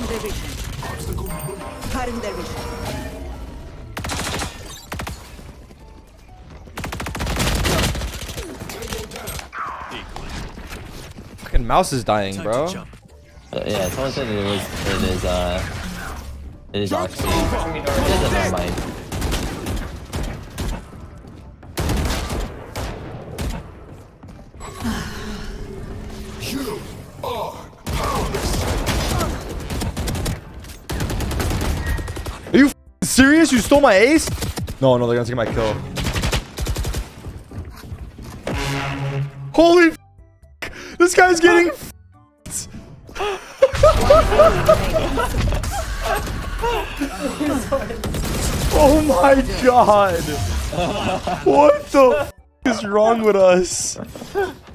their vision. Cutting their vision. Fucking mouse is dying, bro. Yeah, someone said it is oxy. It doesn't never mind. You are powerless. Are you serious? You stole my ace? No, they're gonna take my kill. Holy this guy's getting oh my god. What the is wrong with us?